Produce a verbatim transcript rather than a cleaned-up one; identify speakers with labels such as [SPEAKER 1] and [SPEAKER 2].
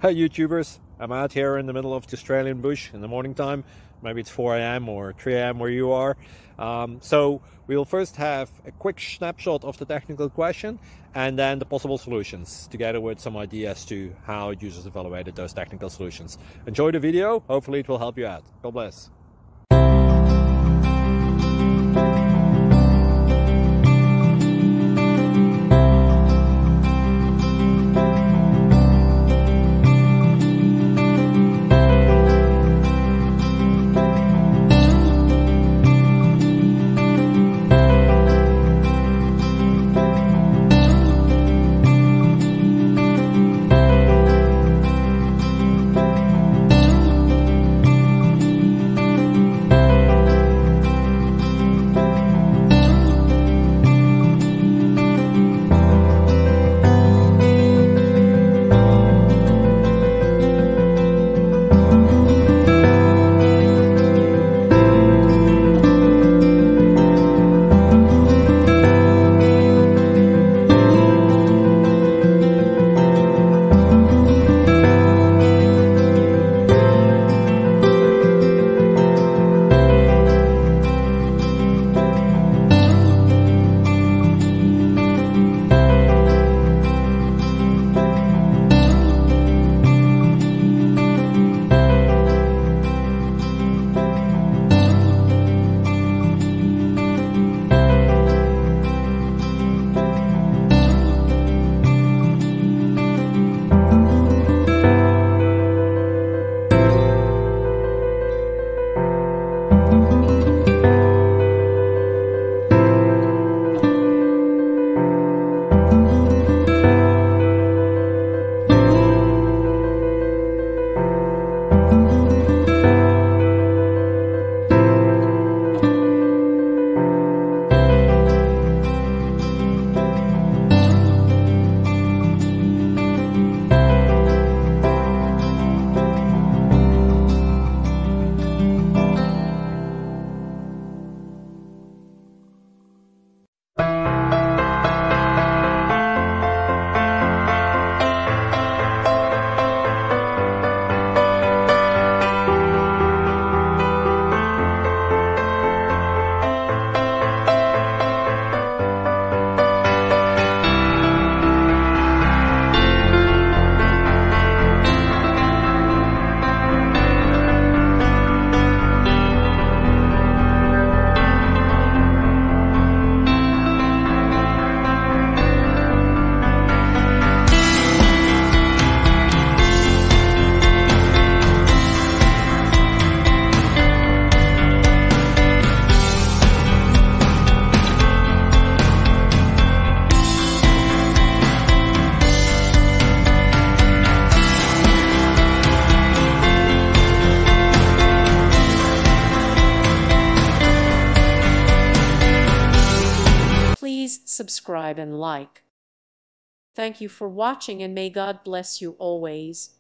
[SPEAKER 1] Hey YouTubers, I'm out here in the middle of the Australian bush in the morning time. Maybe it's four A M or three A M where you are. Um, so we'll first have a quick snapshot of the technical question and then the possible solutions, together with some ideas to how users evaluated those technical solutions. Enjoy the video, hopefully it will help you out. God bless.
[SPEAKER 2] Please subscribe and like. Thank you for watching, and may God bless you always.